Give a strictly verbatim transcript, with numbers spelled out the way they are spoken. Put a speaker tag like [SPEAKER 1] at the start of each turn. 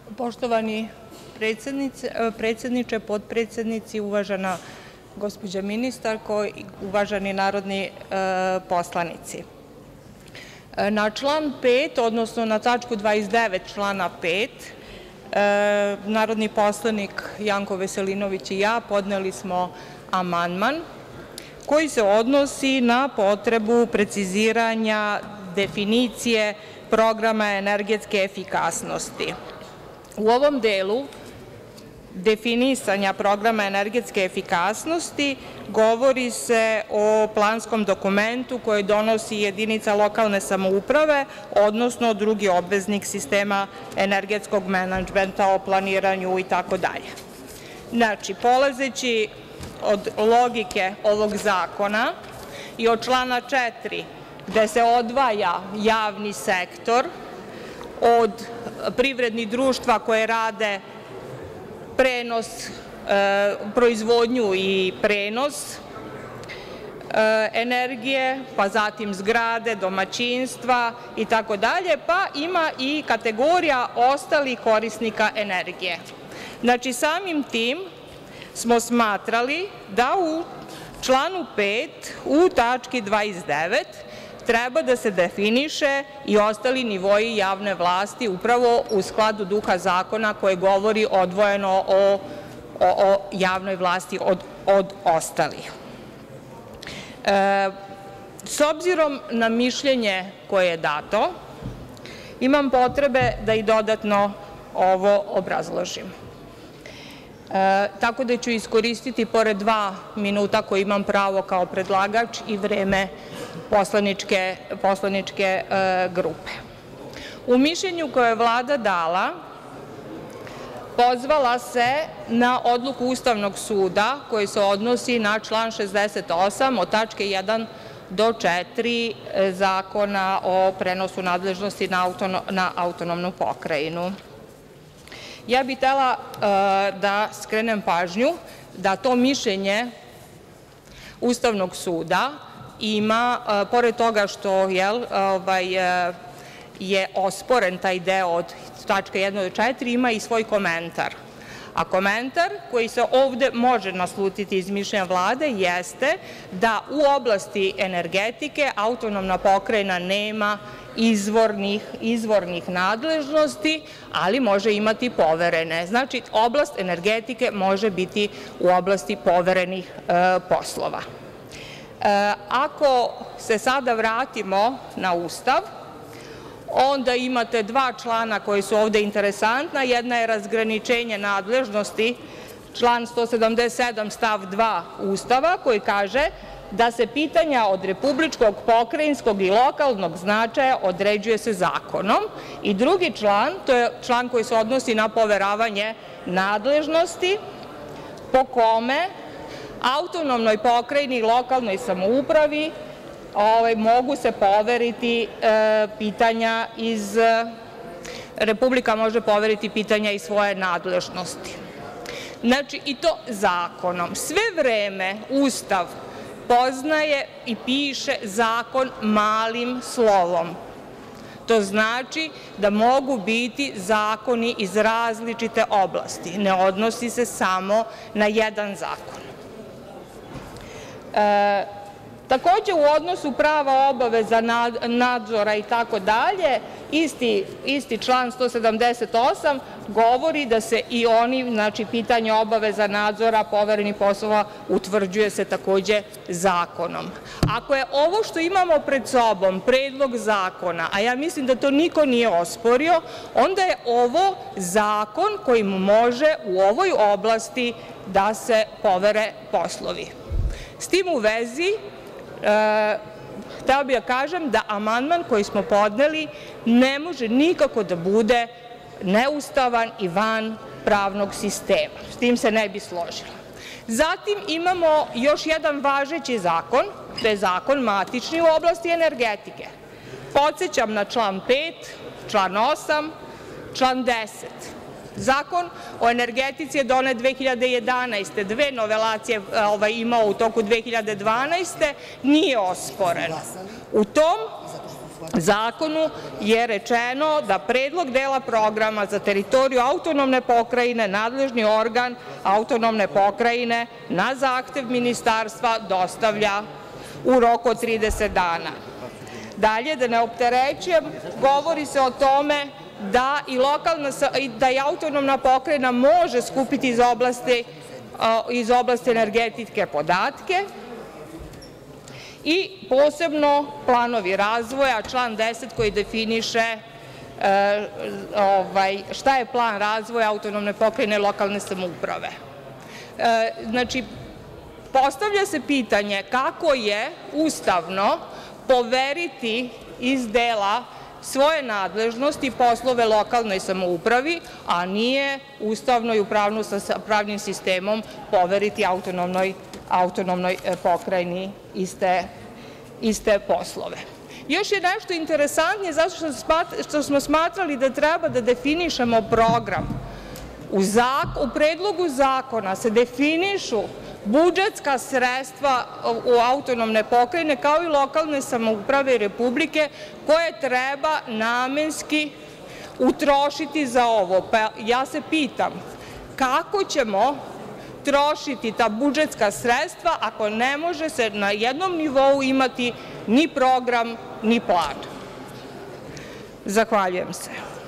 [SPEAKER 1] Poštovani predsedniče, potpredsednici, uvažena gospođo ministarko, uvaženi narodni poslanici, na član pet, odnosno na tačku dvadeset devet člana pet, narodni poslanik Janko Veselinović i ja podneli smo amandman koji se odnosi na potrebu preciziranja definicije programa energetske efikasnosti. U ovom delu definisanja programa energetske efikasnosti govori se o planskom dokumentu koji donosi jedinica lokalne samouprave, odnosno drugi obveznik sistema energetskog menadžmenta o planiranju i tako dalje. Znači, polazeći od logike ovog zakona i od člana četiri, gde se odvaja javni sektor od privrednih društva koje rade prenos, proizvodnju i prenos energije, pa zatim zgrade, domaćinstva i tako dalje, pa ima i kategorija ostalih korisnika energije. Znači, samim tim smo smatrali da u članu pet, u tački dvadeset devet, treba da se definiše i ostali nivoi javne vlasti upravo u skladu duha zakona koji govori odvojeno o javnoj vlasti od ostalih. S obzirom na mišljenje koje je dato, imam potrebe da i dodatno ovo obrazložim. Tako da ću iskoristiti, pored dva minuta koje imam pravo kao predlagač, i vreme poslaničke grupe. U mišljenju koje je Vlada dala, pozvala se na odluku Ustavnog suda koji se odnosi na član šezdeset osam od tačke jedan do četiri Zakona o prenosu nadležnosti na autonomnu pokrajinu. Ja bih htela da skrenem pažnju da to mišljenje Ustavnog suda ima, pored toga što je osporen taj deo od tačke jedan do četiri, ima i svoj komentar. A komentar koji se ovde može naslutiti iz mišljenja Vlade jeste da u oblasti energetike autonomna pokrajina nema izvornih nadležnosti, ali može imati poverene. Znači, oblast energetike može biti u oblasti poverenih poslova. Ako se sada vratimo na Ustav, onda imate dva člana koji su ovde interesantna. Jedna je razgraničenje nadležnosti, član sto sedamdeset sedam stav dva Ustava, koji kaže da se pitanja od republičkog, pokrajinskog i lokalnog značaja određuje se zakonom. I drugi član, to je član koji se odnosi na poveravanje nadležnosti, po kome autonomnoj pokrajini i lokalnoj samoupravi mogu se poveriti pitanja iz, Republika može poveriti pitanja iz svoje nadležnosti. Znači, i to zakonom. Sve vreme Ustav poznaje i piše zakon malim slovom. To znači da mogu biti zakoni iz različite oblasti. Ne odnosi se samo na jedan zakon. Takođe, u odnosu prava, obaveza, nadzora i tako dalje, isti član sto sedamdeset osam govori da se i oni, znači pitanje obaveza, nadzora, poverenih poslova, utvrđuje se takođe zakonom. Ako je ovo što imamo pred sobom predlog zakona, a ja mislim da to niko nije osporio, onda je ovo zakon kojim može u ovoj oblasti da se povere poslovi. S tim u vezi, htela bih da kažem da amandman koji smo podneli ne može nikako da bude neustavan i van pravnog sistema. S tim se ne bi složila. Zatim imamo još jedan važeći zakon, to je zakon matični u oblasti energetike. Podsećam na član pet, član osam, član deset. Zakon o energetici je donet dve hiljade jedanaeste. Dve novelacije imao u toku dve hiljade dvanaeste. Nije osporen. U tom zakonu je rečeno da predlog dela programa za teritoriju autonomne pokrajine nadležni organ autonomne pokrajine na zahtev ministarstva dostavlja u roku od trideset dana. Dalje, da ne opterećujem, govori se o tome da i lokalna, da i autonomna pokrajina može skupiti iz oblasti, iz oblasti energetike podatke i posebno planovi razvoja, član deset koji definiše šta je plan razvoja autonomne pokrajine i lokalne samouprave. Znači, postavlja se pitanje kako je ustavno poveriti iz dela svoje nadležnosti poslove lokalnoj samoupravi, a nije ustavno i u pravnu sa pravnim sistemom poveriti autonomnoj pokrajini iste poslove. Još je nešto interesantnije zato što smo smatrali da treba da definišemo program. U predlogu zakona se definišu budžetska sredstva u autonomne pokrajine kao i lokalne samouprave i republike koje treba namenski utrošiti za ovo. Pa ja se pitam kako ćemo trošiti ta budžetska sredstva ako ne može se na jednom nivou imati ni program ni plan. Zahvaljujem se.